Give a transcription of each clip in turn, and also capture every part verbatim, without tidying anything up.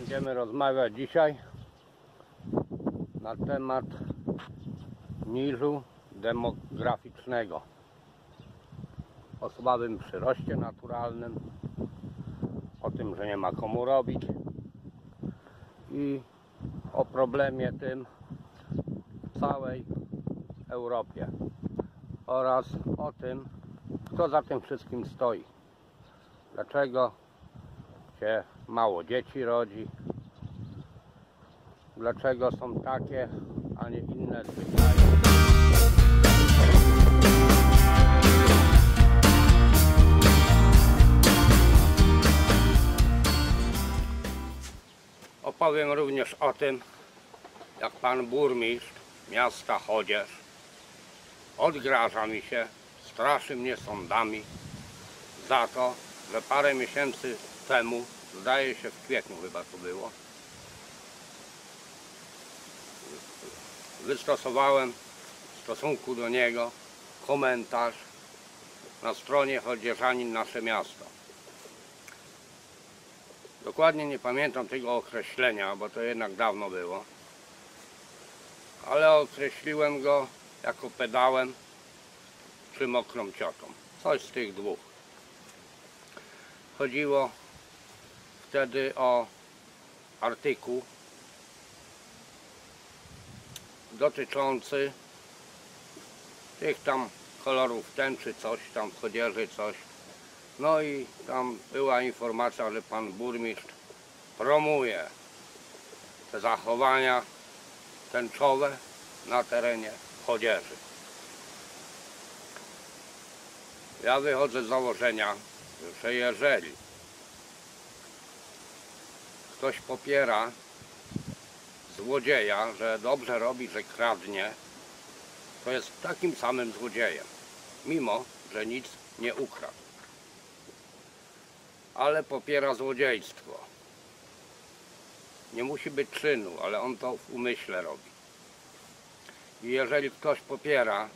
Będziemy rozmawiać dzisiaj na temat niżu demograficznego, o słabym przyroście naturalnym, o tym, że nie ma komu robić i o problemie tym w całej Europie oraz o tym, kto za tym wszystkim stoi. Dlaczego się mało dzieci rodzi, dlaczego są takie, a nie inne zwyczaje. Opowiem również o tym, jak pan burmistrz miasta Chodzież odgraża mi się, straszy mnie sądami za to, że parę miesięcy temu, zdaje się w kwietniu chyba to było, wystosowałem w stosunku do niego komentarz na stronie Chodzieżanin Nasze Miasto. Dokładnie nie pamiętam tego określenia, bo to jednak dawno było, ale określiłem go jako pedałem czy mokrą ciotą. Coś z tych dwóch. Chodziło wtedy o artykuł dotyczący tych tam kolorów tęczy, coś tam w Chodzieży, coś. No i tam była informacja, że pan burmistrz promuje te zachowania tęczowe na terenie Chodzieży. Ja wychodzę z założenia, że jeżeli ktoś popiera złodzieja, że dobrze robi, że kradnie, to jest takim samym złodziejem, mimo że nic nie ukradł. Ale popiera złodziejstwo. Nie musi być czynu, ale on to w umyśle robi. I jeżeli ktoś popiera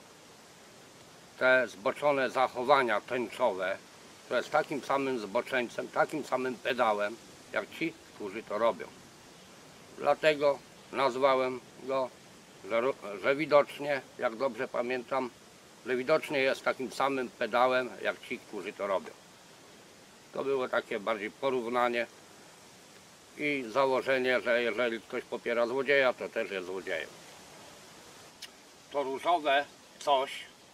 te zboczone zachowania tęczowe, to jest takim samym zboczeńcem, takim samym pedałem, jak ci, którzy to robią. Dlatego nazwałem go, że, że widocznie, jak dobrze pamiętam, że widocznie jest takim samym pedałem, jak ci, którzy to robią. To było takie bardziej porównanie i założenie, że jeżeli ktoś popiera złodzieja, to też jest złodziejem. To różowe coś,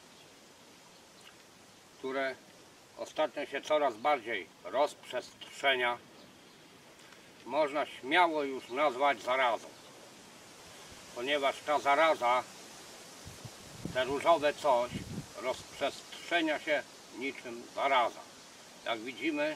które ostatnio się coraz bardziej rozprzestrzenia, można śmiało już nazwać zarazą, ponieważ ta zaraza, te różowe coś, rozprzestrzenia się niczym zaraza. Jak widzimy,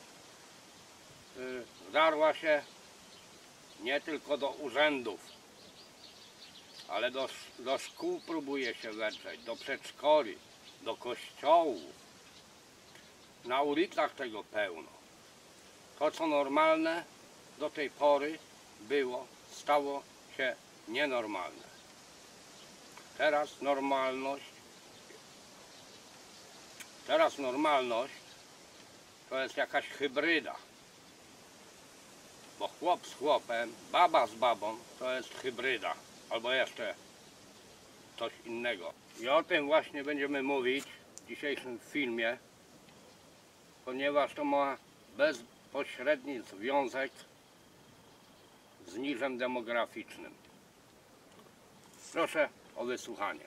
yy, wdarła się nie tylko do urzędów, ale do, do szkół próbuje się wedrzeć, do przedszkoli, do kościołów. Na ulicach tego pełno. To, co normalne do tej pory było, stało się nienormalne. Teraz normalność, teraz normalność to jest jakaś hybryda. Bo chłop z chłopem, baba z babą to jest hybryda. Albo jeszcze coś innego. I o tym właśnie będziemy mówić w dzisiejszym filmie, ponieważ to ma bezpośredni związek z niżem demograficznym. Proszę o wysłuchanie.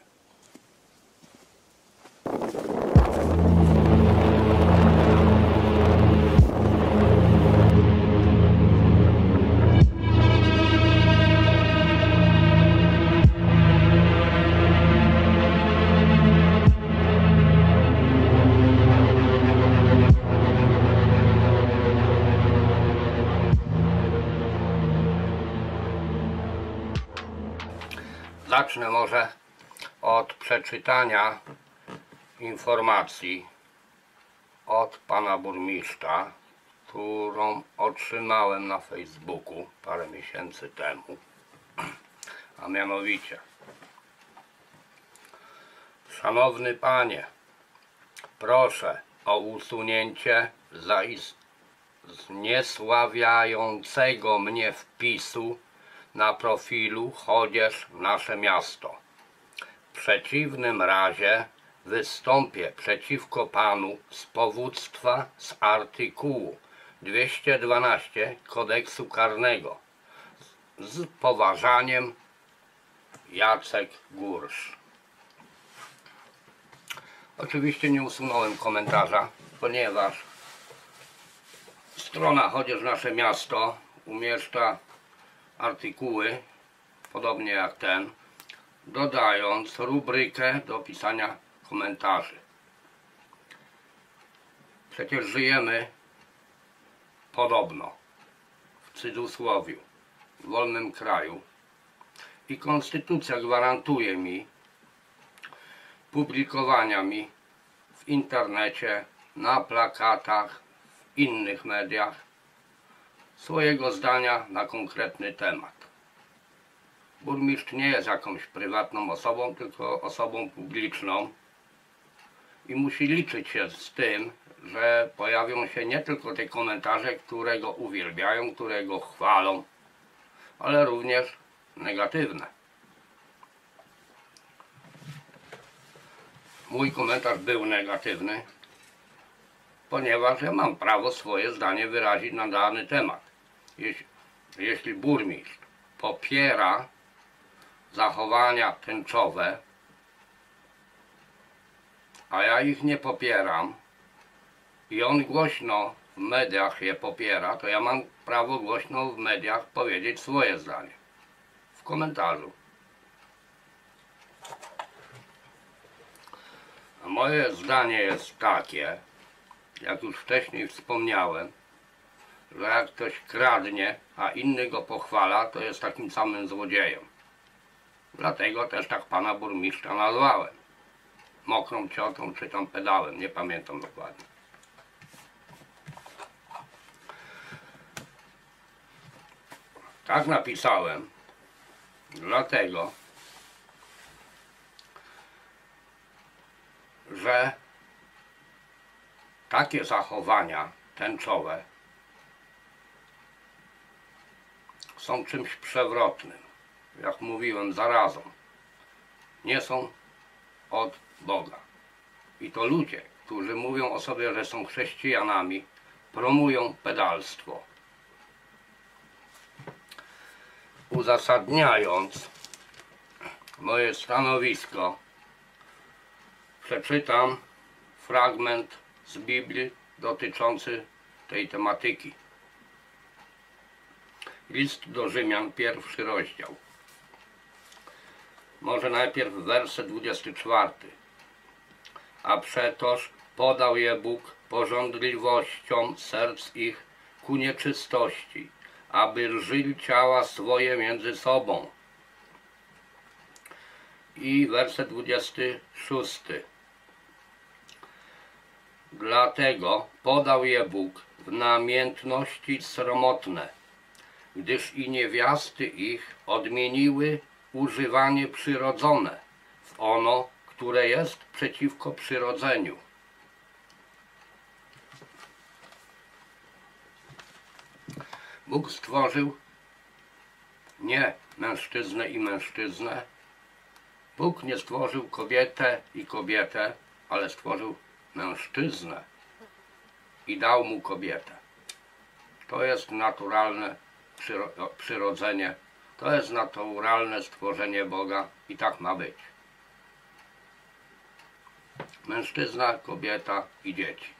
Zacznę może od przeczytania informacji od pana burmistrza, którą otrzymałem na Facebooku parę miesięcy temu, a mianowicie: Szanowny panie, proszę o usunięcie zaist zniesławiającego mnie wpisu na profilu Chodzież nasze miasto. W przeciwnym razie wystąpię przeciwko panu z powództwa z artykułu dwieście dwanaście Kodeksu Karnego. Z poważaniem, Jacek Gursz. Oczywiście nie usunąłem komentarza, ponieważ strona Chodzież nasze miasto umieszcza artykuły, podobnie jak ten, dodając rubrykę do pisania komentarzy. Przecież żyjemy podobno w cudzysłowiu w wolnym kraju i konstytucja gwarantuje mi publikowania mi w internecie, na plakatach, w innych mediach swojego zdania na konkretny temat. Burmistrz nie jest jakąś prywatną osobą, tylko osobą publiczną i musi liczyć się z tym, że pojawią się nie tylko te komentarze, które go uwielbiają, które go chwalą, ale również negatywne. Mój komentarz był negatywny, ponieważ ja mam prawo swoje zdanie wyrazić na dany temat. Jeśli, jeśli burmistrz popiera zachowania tęczowe, a ja ich nie popieram i on głośno w mediach je popiera, to ja mam prawo głośno w mediach powiedzieć swoje zdanie w komentarzu. A moje zdanie jest takie, jak już wcześniej wspomniałem, że jak ktoś kradnie, a inny go pochwala, to jest takim samym złodziejem. Dlatego też tak pana burmistrza nazwałem. Mokrą ciotą czy tam pedałem, nie pamiętam dokładnie. Tak napisałem, dlatego, że takie zachowania tęczowe są czymś przewrotnym. Jak mówiłem, zarazą. Nie są od Boga. I to ludzie, którzy mówią o sobie, że są chrześcijanami, promują pedalstwo. Uzasadniając moje stanowisko, przeczytam fragment z Biblii dotyczący tej tematyki. List do Rzymian, pierwszy rozdział. Może najpierw werset dwudziesty czwarty. A przetoż podał je Bóg pożądliwościom serc ich ku nieczystości, aby rżyli ciała swoje między sobą. I werset dwudziesty szósty. Dlatego podał je Bóg w namiętności sromotne, gdyż i niewiasty ich odmieniły używanie przyrodzone w ono, które jest przeciwko przyrodzeniu. Bóg stworzył nie mężczyznę i mężczyznę. Bóg nie stworzył kobietę i kobietę, ale stworzył mężczyznę i dał mu kobietę. To jest naturalne przyrodzenie, to jest naturalne stworzenie Boga i tak ma być. Mężczyzna, kobieta i dzieci.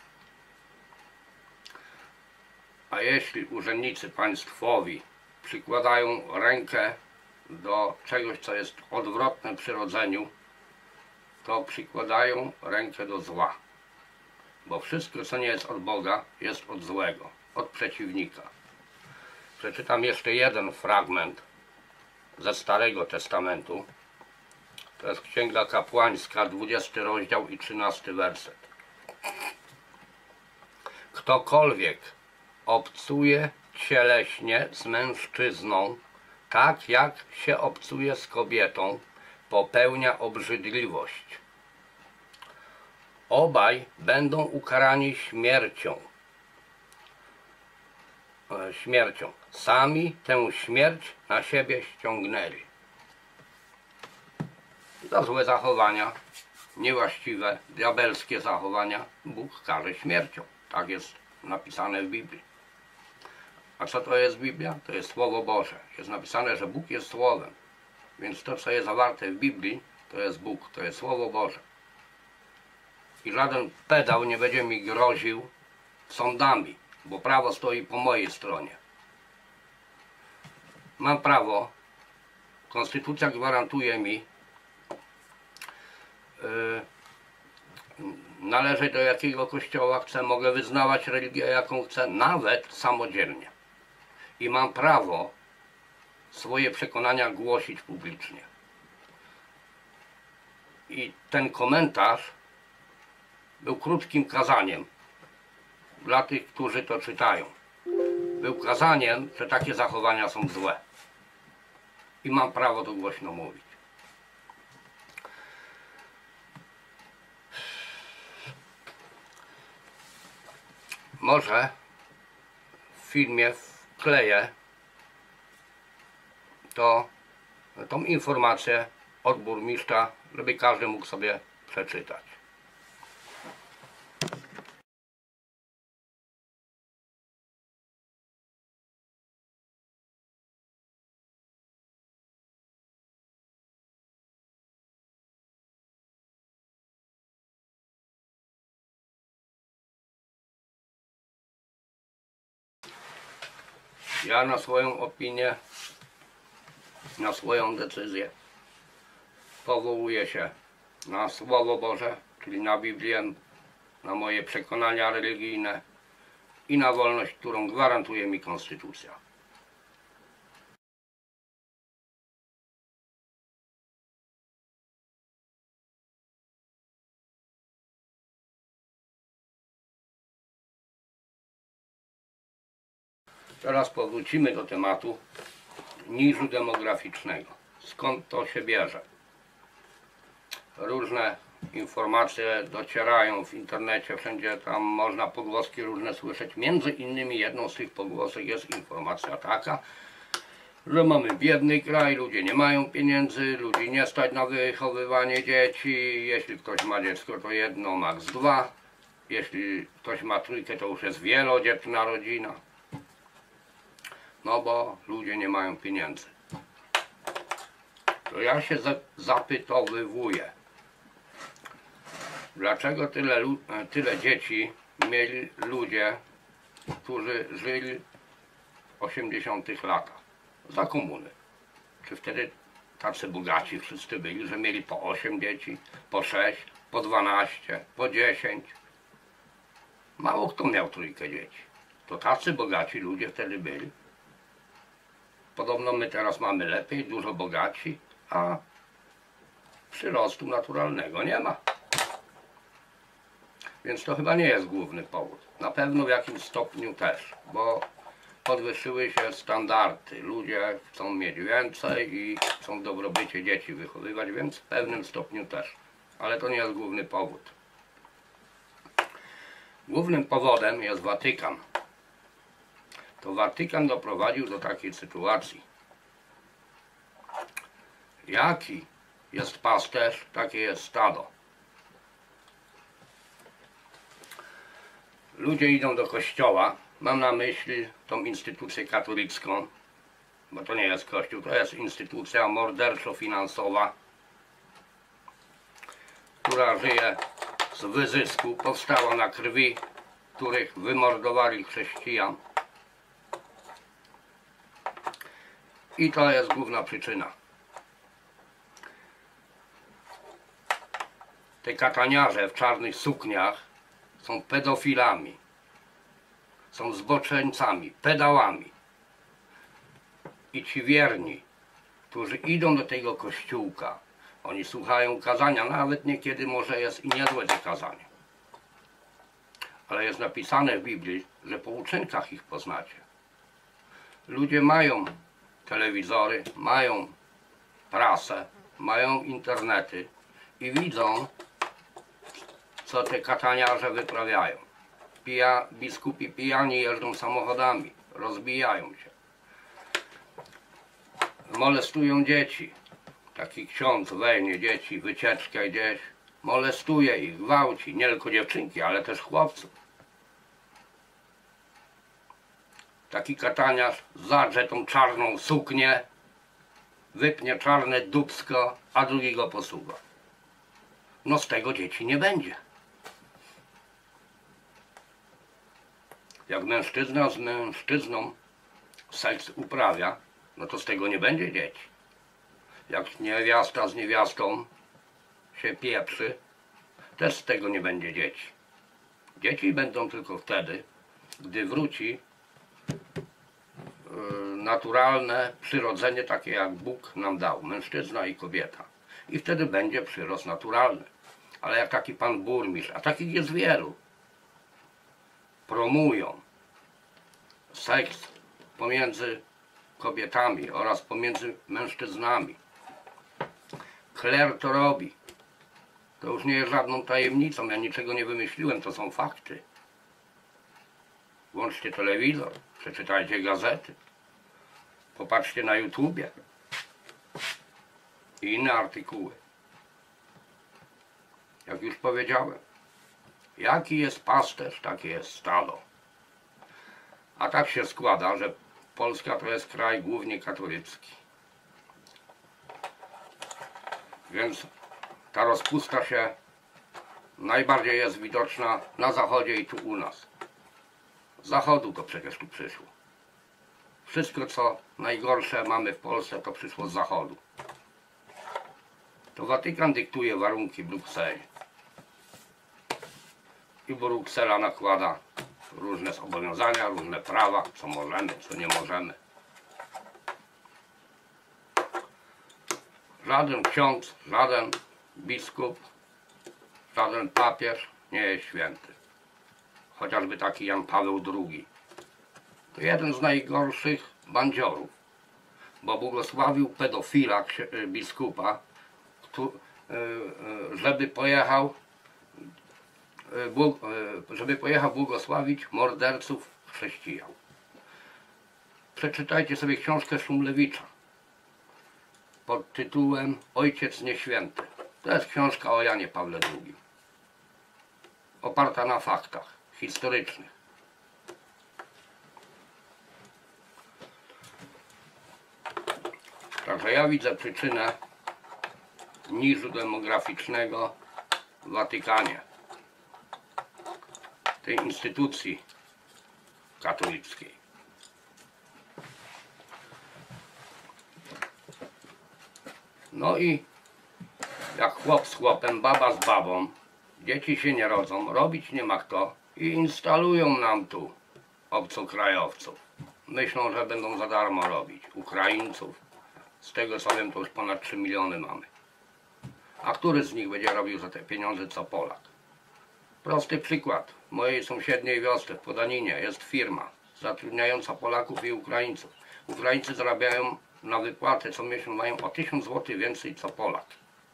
A jeśli urzędnicy państwowi przykładają rękę do czegoś, co jest odwrotne przyrodzeniu, to przykładają rękę do zła. Bo wszystko, co nie jest od Boga, jest od złego, od przeciwnika. Przeczytam jeszcze jeden fragment ze Starego Testamentu. To jest Księga Kapłańska, dwudziesty rozdział i trzynasty werset. Ktokolwiek obcuje cieleśnie z mężczyzną, tak jak się obcuje z kobietą, popełnia obrzydliwość. Obaj będą ukarani śmiercią. e, śmiercią. Sami tę śmierć na siebie ściągnęli. Za złe zachowania, niewłaściwe, diabelskie zachowania Bóg karze śmiercią. Tak jest napisane w Biblii. A co to jest Biblia? To jest Słowo Boże. Jest napisane, że Bóg jest Słowem. Więc to, co jest zawarte w Biblii, to jest Bóg, to jest Słowo Boże. I żaden pedał nie będzie mi groził sądami, bo prawo stoi po mojej stronie. Mam prawo, konstytucja gwarantuje mi yy, należeć do jakiego kościoła chcę, mogę wyznawać religię jaką chcę, nawet samodzielnie. I mam prawo swoje przekonania głosić publicznie. I ten komentarz był krótkim kazaniem dla tych, którzy to czytają. Był kazaniem, że takie zachowania są złe. I mam prawo to głośno mówić. Może w filmie wkleję to, tą informację od burmistrza, żeby każdy mógł sobie przeczytać. Ja na swoją opinię, na swoją decyzję powołuję się na Słowo Boże, czyli na Biblię, na moje przekonania religijne i na wolność, którą gwarantuje mi Konstytucja. Teraz powrócimy do tematu niżu demograficznego. Skąd to się bierze? Różne informacje docierają w internecie, wszędzie tam można pogłoski różne słyszeć. Między innymi jedną z tych pogłosek jest informacja taka, że mamy biedny kraj, ludzie nie mają pieniędzy, ludzi nie stać na wychowywanie dzieci. Jeśli ktoś ma dziecko, to jedno, maks dwa. Jeśli ktoś ma trójkę, to już jest wielodzietna rodzina. No bo ludzie nie mają pieniędzy. To ja się zapytowywuję, dlaczego tyle, tyle dzieci mieli ludzie, którzy żyli w osiemdziesiątych latach, za komuny. Czy wtedy tacy bogaci wszyscy byli, że mieli po osiem dzieci, po sześć, po dwanaście, po dziesięć. Mało kto miał trójkę dzieci. To tacy bogaci ludzie wtedy byli. Podobno my teraz mamy lepiej, dużo bogaci, a przyrostu naturalnego nie ma. Więc to chyba nie jest główny powód. Na pewno w jakimś stopniu też, bo podwyższyły się standardy. Ludzie chcą mieć więcej i chcą w dobrobycie dzieci wychowywać, więc w pewnym stopniu też. Ale to nie jest główny powód. Głównym powodem jest Watykan. To Watykan doprowadził do takiej sytuacji. Jaki jest pasterz, takie jest stado. Ludzie idą do kościoła, mam na myśli tą instytucję katolicką, bo to nie jest kościół, to jest instytucja morderczo-finansowa, która żyje z wyzysku, powstała na krwi, których wymordowali chrześcijan. I to jest główna przyczyna. Te kataniarze w czarnych sukniach są pedofilami, są zboczeńcami, pedałami. I ci wierni, którzy idą do tego kościółka, oni słuchają kazania, nawet niekiedy może jest i niezłe te kazanie. Ale jest napisane w Biblii, że po uczynkach ich poznacie. Ludzie mają telewizory, mają prasę, mają internety i widzą, co te kataniarze wyprawiają. Pija, biskupi pijani jeżdżą samochodami, rozbijają się. Molestują dzieci. Taki ksiądz weźmie dzieci, wycieczkę gdzieś, molestuje ich, gwałci, nie tylko dziewczynki, ale też chłopców. Taki kataniarz zadrze tą czarną suknię, wypnie czarne dupsko, a drugiego posuwa. No z tego dzieci nie będzie. Jak mężczyzna z mężczyzną seks uprawia, no to z tego nie będzie dzieci. Jak niewiasta z niewiastą się pieprzy, też z tego nie będzie dzieci. Dzieci będą tylko wtedy, gdy wróci yy, naturalne przyrodzenie, takie jak Bóg nam dał, mężczyzna i kobieta. I wtedy będzie przyrost naturalny. Ale jak taki pan burmistrz, a takich jest wielu, promują seks pomiędzy kobietami oraz pomiędzy mężczyznami. Kler to robi. To już nie jest żadną tajemnicą, ja niczego nie wymyśliłem, to są fakty. Włączcie telewizor, przeczytajcie gazety, popatrzcie na YouTubie i inne artykuły. Jak już powiedziałem, jaki jest pasterz, takie jest stado. A tak się składa, że Polska to jest kraj głównie katolicki. Więc ta rozpusta się najbardziej jest widoczna na zachodzie i tu u nas. Z zachodu to przecież tu przyszło. Wszystko co najgorsze mamy w Polsce to przyszło z zachodu. To Watykan dyktuje warunki Brukseli. I Bruksela nakłada różne zobowiązania, różne prawa, co możemy, co nie możemy. Żaden ksiądz, żaden biskup, żaden papież nie jest święty. Chociażby taki Jan Paweł drugi. To jeden z najgorszych bandziorów, bo błogosławił pedofila biskupa, żeby pojechał żeby pojechał błogosławić morderców chrześcijan. Przeczytajcie sobie książkę Szumlewicza pod tytułem Ojciec Nieświęty. To jest książka o Janie Pawle drugim. Oparta na faktach historycznych. Także ja widzę przyczynę niżu demograficznego w Watykanie. Tej instytucji katolickiej. No i jak chłop z chłopem, baba z babą, dzieci się nie rodzą, robić nie ma kto i instalują nam tu obcokrajowców. Myślą, że będą za darmo robić. Ukraińców, z tego co wiem to już ponad trzy miliony mamy. A który z nich będzie robił za te pieniądze co Polak? Prosty przykład. W mojej sąsiedniej wiosce w Podaninie jest firma zatrudniająca Polaków i Ukraińców. Ukraińcy zarabiają na wypłatę co miesiąc, mają o tysiąc złotych więcej co Polak.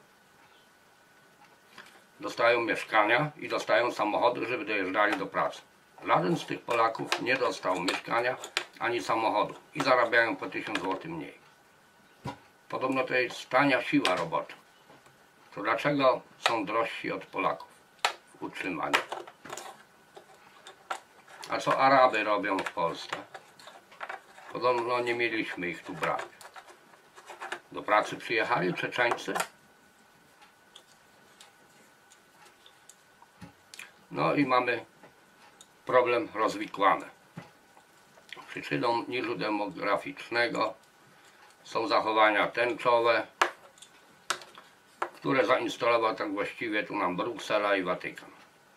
Dostają mieszkania i dostają samochody, żeby dojeżdżali do pracy. Żaden z tych Polaków nie dostał mieszkania ani samochodu i zarabiają po tysiąc złotych mniej. Podobno to jest tania siła robocza. To dlaczego są drożsi od Polaków w utrzymaniu? A co Araby robią w Polsce? Podobno nie mieliśmy ich tu brać. Do pracy przyjechali Czeczeńcy? No i mamy problem rozwikłany. Przyczyną niżu demograficznego są zachowania tęczowe, które zainstalował tak właściwie tu nam Bruksela i Watykan.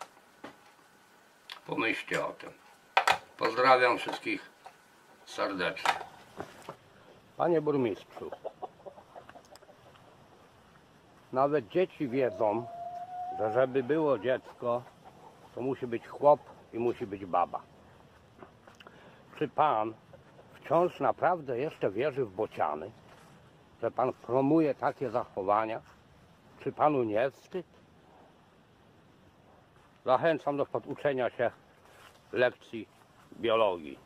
Pomyślcie o tym. Pozdrawiam wszystkich serdecznie. Panie burmistrzu, nawet dzieci wiedzą, że żeby było dziecko, to musi być chłop i musi być baba. Czy pan wciąż naprawdę jeszcze wierzy w bociany? Że pan promuje takie zachowania? Czy panu nie wstyd? Zachęcam do poduczenia się lekcji biologii.